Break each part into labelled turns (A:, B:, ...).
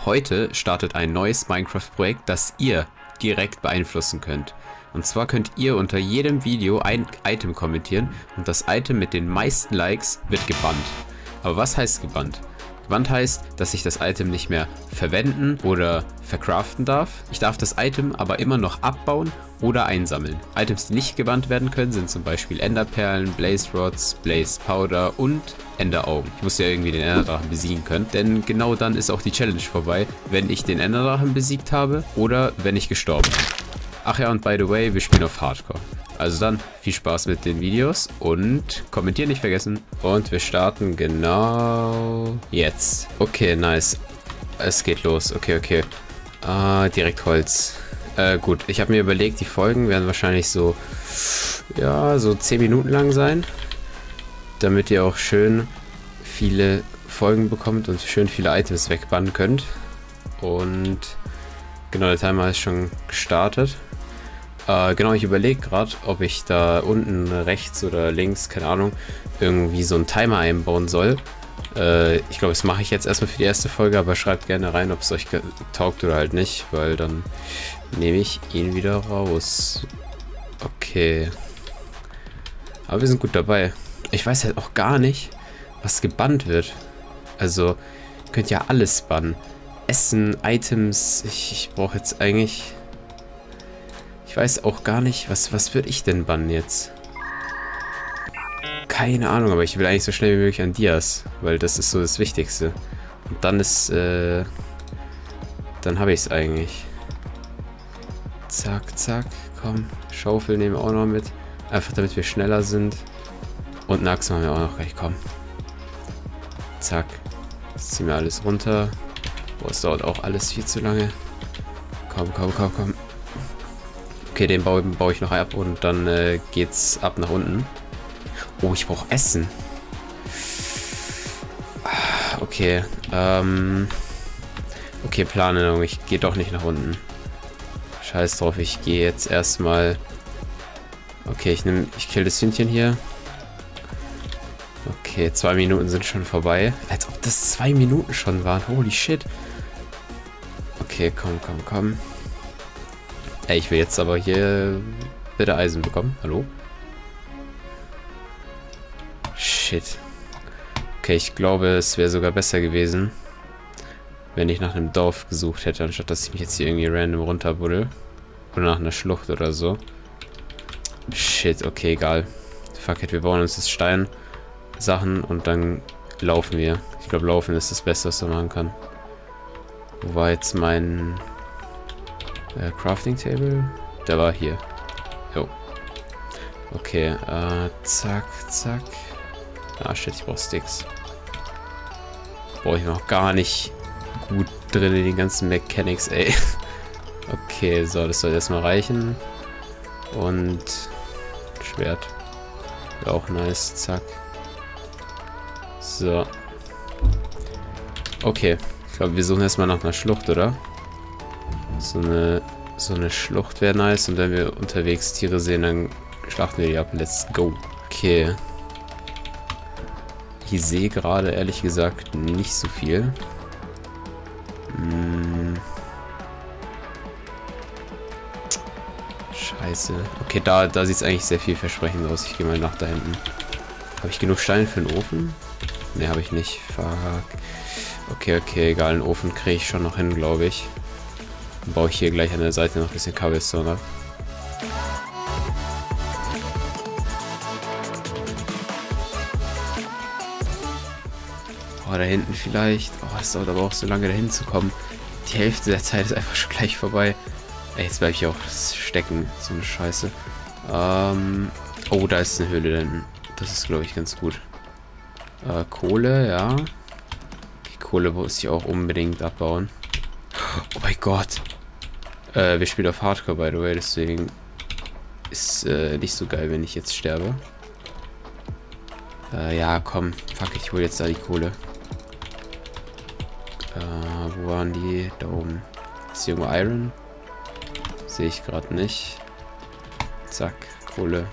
A: Heute startet ein neues Minecraft-Projekt, das ihr direkt beeinflussen könnt. Und zwar könnt ihr unter jedem Video ein Item kommentieren und das Item mit den meisten Likes wird gebannt. Aber was heißt gebannt? Gebannt heißt, dass ich das Item nicht mehr verwenden oder verkraften darf. Ich darf das Item aber immer noch abbauen oder einsammeln. Items, die nicht gebannt werden können, sind zum Beispiel Enderperlen, Blaze Rods, Blaze Powder und Enderaugen. Ich muss ja irgendwie den Enderdrachen besiegen können, denn genau dann ist auch die Challenge vorbei, wenn ich den Enderdrachen besiegt habe oder wenn ich gestorben bin. Ach ja, und by the way, wir spielen auf Hardcore. Also dann, viel Spaß mit den Videos und kommentieren nicht vergessen. Und wir starten genau jetzt. Okay, nice. Es geht los. Okay. Direkt Holz. Gut, ich habe mir überlegt, die Folgen werden wahrscheinlich so, ja, so 10 Minuten lang sein. Damit ihr auch schön viele Folgen bekommt und schön viele Items wegbannen könnt. Und genau, der Timer ist schon gestartet. Genau, ich überlege gerade, ob ich da unten rechts oder links, keine Ahnung, irgendwie so einen Timer einbauen soll. Ich glaube, das mache ich jetzt erstmal für die erste Folge, aber schreibt gerne rein, ob es euch taugt oder halt nicht, weil dann nehme ich ihn wieder raus. Okay. Aber wir sind gut dabei. Ich weiß halt auch gar nicht, was gebannt wird. Also, ihr könnt ja alles bannen. Essen, Items, ich brauche jetzt eigentlich... Ich weiß auch gar nicht, was würde ich denn bannen jetzt? Keine Ahnung, aber ich will eigentlich so schnell wie möglich an Dias, weil das ist so das Wichtigste. Und dann ist, dann habe ich es eigentlich. Zack, komm. Schaufel nehmen wir auch noch mit. Einfach damit wir schneller sind. Und eine Axt machen wir auch noch gleich, komm. Zack. Jetzt ziehen wir alles runter. Boah, es dauert auch alles viel zu lange. Komm. Okay, den baue ich noch ab und dann geht's ab nach unten. Oh, ich brauche Essen. Okay, okay, Planung. Ich gehe doch nicht nach unten. Scheiß drauf, ich gehe jetzt erstmal... Okay, ich kill das Hühnchen hier. Okay, 2 Minuten sind schon vorbei. Als ob das 2 Minuten schon waren. Holy shit. Okay, komm. Ey, ich will jetzt aber hier bitte Eisen bekommen. Hallo? Shit. Okay, ich glaube, es wäre sogar besser gewesen, wenn ich nach einem Dorf gesucht hätte, anstatt dass ich mich jetzt hier irgendwie random runterbuddel. Oder nach einer Schlucht oder so. Shit, okay, egal. Fuck it, wir bauen uns das Stein-Sachen und dann laufen wir. Ich glaube, laufen ist das Beste, was man machen kann. Wo war jetzt mein... Crafting Table? Der war hier. Jo. Okay, zack. Ah, shit, ich brauche Sticks. Brauche ich noch gar nicht gut drin in den ganzen Mechanics, ey. Okay, so, das soll erstmal reichen. Und Schwert. Wäre auch nice, zack. So. Okay, ich glaube, wir suchen erstmal nach einer Schlucht, oder? So eine Schlucht wäre nice und wenn wir unterwegs Tiere sehen, dann schlachten wir die ab. Let's go. Okay. Ich sehe gerade ehrlich gesagt nicht so viel. Scheiße. Okay, da sieht es eigentlich sehr vielversprechend aus. Ich gehe mal nach da hinten. Habe ich genug Steine für einen Ofen? Ne, habe ich nicht. Fuck. Okay, egal. Einen Ofen kriege ich schon noch hin, glaube ich. Dann baue ich hier gleich an der Seite noch ein bisschen Cobblestone ab. Oh, da hinten vielleicht. Oh, es dauert aber auch so lange, da hinzukommen. Die Hälfte der Zeit ist einfach schon gleich vorbei. Ey, jetzt bleibe ich auch stecken. So eine Scheiße. Oh, da ist eine Höhle da hinten. Das ist, glaube ich, ganz gut. Kohle, ja. Die Kohle muss ich auch unbedingt abbauen. Oh mein Gott. Wir spielen auf Hardcore, by the way, deswegen ist nicht so geil, wenn ich jetzt sterbe. Ja, komm. Fuck, ich hole jetzt da die Kohle. Wo waren die? Da oben. Ist hier irgendwo Iron? Sehe ich gerade nicht. Zack, Kohle.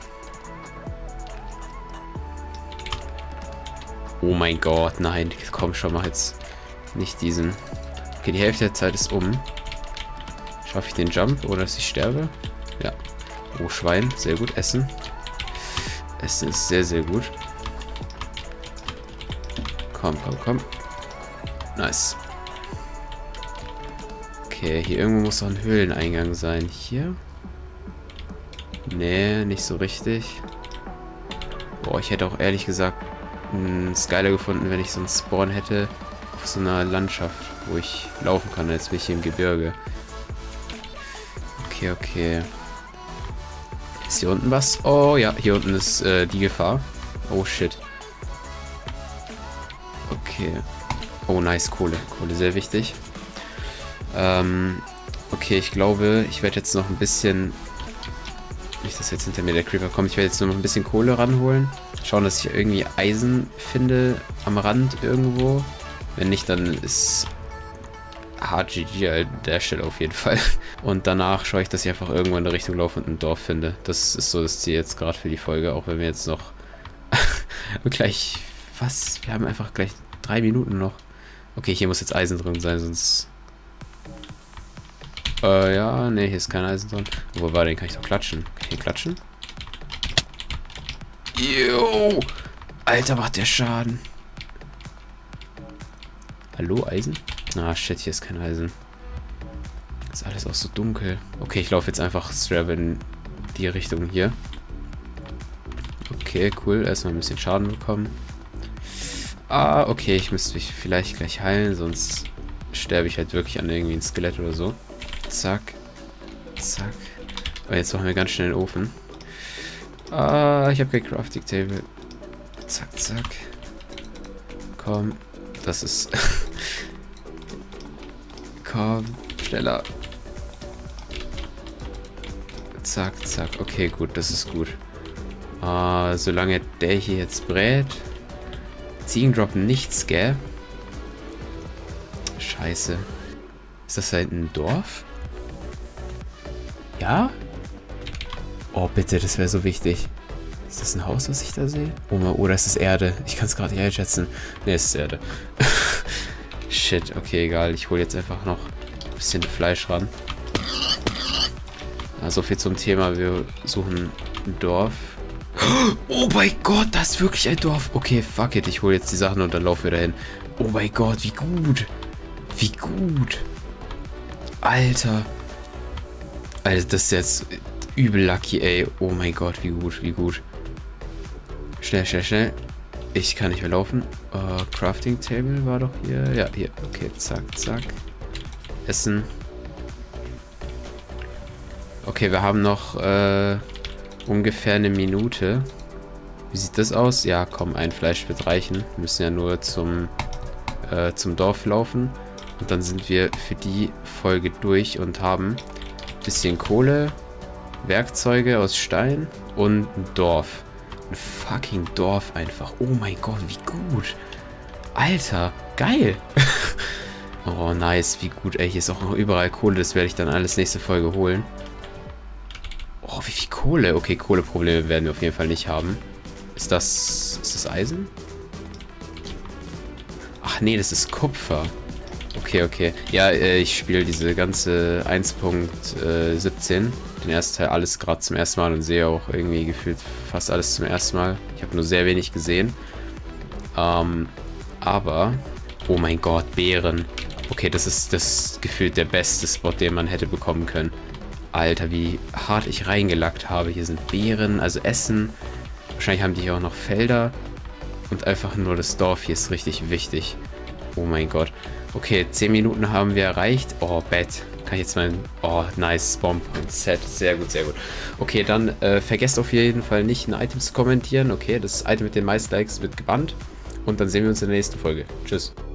A: Oh mein Gott, nein. Komm schon, mach jetzt nicht diesen Okay, die Hälfte der Zeit ist um. Schaffe ich den Jump, oder dass ich sterbe? Ja. Oh, Schwein. Sehr gut. Essen. Essen ist sehr, sehr gut. Komm, komm, komm. Nice. Okay, hier irgendwo muss noch ein Höhleneingang sein. Hier? Nee, nicht so richtig. Boah, ich hätte auch ehrlich gesagt es geiler gefunden, wenn ich so einen Spawn hätte auf so einer Landschaft, wo ich laufen kann. Jetzt bin ich hier im Gebirge. Okay, okay. Ist hier unten was? Oh ja, hier unten ist die Gefahr. Oh shit. Okay. Oh nice, Kohle. Kohle, sehr wichtig. Okay, ich glaube, ich werde jetzt noch ein bisschen... Nicht, dass jetzt hinter mir der Creeper kommt. Ich werde jetzt nur noch ein bisschen Kohle ranholen. Schauen, dass ich irgendwie Eisen finde am Rand irgendwo. Wenn nicht, dann ist HGG an der Stelle auf jeden Fall. Und danach schaue ich, dass ich einfach irgendwo in der Richtung laufe und ein Dorf finde. Das ist so das Ziel jetzt gerade für die Folge. Auch wenn wir jetzt noch gleich... Was? Wir haben einfach gleich 3 Minuten noch. Okay, hier muss jetzt Eisen drin sein, sonst... ja, ne, hier ist kein Eisen drin. Wo war den? Kann ich doch klatschen? Kann ich den klatschen? Yo! Alter, macht der Schaden. Hallo, Eisen? Ah, shit, hier ist kein Eisen. Ist alles auch so dunkel. Okay, ich laufe jetzt einfach straight in die Richtung hier. Okay, cool. Erstmal ein bisschen Schaden bekommen. Ah, okay, ich müsste mich vielleicht gleich heilen, sonst sterbe ich halt wirklich an irgendwie ein Skelett oder so. Zack. Zack. Aber jetzt machen wir ganz schnell den Ofen. Ah, ich habe kein Crafting Table. Zack, zack. Komm. Das ist... Komm, schneller. Zack, zack. Okay, gut, das ist gut. Solange der hier jetzt brät. Ziegen droppen nichts, gell? Scheiße. Ist das halt ein Dorf? Ja? Oh, bitte, das wäre so wichtig. Ist das ein Haus, was ich da sehe? Oder ist es Erde? Ich kann es gerade nicht einschätzen. Ne, es ist Erde. Shit, okay, egal. Ich hole jetzt einfach noch ein bisschen Fleisch ran. So viel zum Thema. Wir suchen ein Dorf. Oh mein Gott, das ist wirklich ein Dorf. Okay, fuck it. Ich hole jetzt die Sachen und dann laufen wir dahin. Oh mein Gott, wie gut. Wie gut. Alter. Alter, das ist jetzt übel lucky, ey. Oh mein Gott, wie gut, wie gut. Schnell, schnell, schnell. Ich kann nicht mehr laufen. Crafting Table war doch hier. Ja, hier. Okay, zack, zack. Essen. Okay, wir haben noch ungefähr eine Minute. Wie sieht das aus? Ja, komm, ein Fleisch wird reichen. Wir müssen ja nur zum Dorf laufen. Und dann sind wir für die Folge durch und haben ein bisschen Kohle, Werkzeuge aus Stein und ein Dorf. Ein fucking Dorf einfach. Oh mein Gott, wie gut. Alter, geil. Oh, nice, wie gut. Ey, hier ist auch noch überall Kohle. Das werde ich dann alles nächste Folge holen. Oh, wie viel Kohle. Okay, Kohleprobleme werden wir auf jeden Fall nicht haben. Ist das Eisen? Ach nee, das ist Kupfer. Okay, okay. Ja, ich spiele diese ganze 1.17, den ersten Teil, alles gerade zum ersten Mal und sehe auch irgendwie gefühlt fast alles zum ersten Mal. Ich habe nur sehr wenig gesehen. Aber, oh mein Gott, Beeren. Okay, das ist gefühlt der beste Spot, den man hätte bekommen können. Alter, wie hart ich reingelackt habe. Hier sind Beeren, also Essen. Wahrscheinlich haben die hier auch noch Felder. Und einfach nur das Dorf hier ist richtig wichtig. Oh mein Gott. Okay, 10 Minuten haben wir erreicht. Oh, Bett. Kann ich jetzt mal... Oh, nice. Bomb und Set. Sehr gut, sehr gut. Okay, dann vergesst auf jeden Fall nicht, ein Item zu kommentieren. Okay, das Item mit den meisten Likes wird gebannt. Und dann sehen wir uns in der nächsten Folge. Tschüss.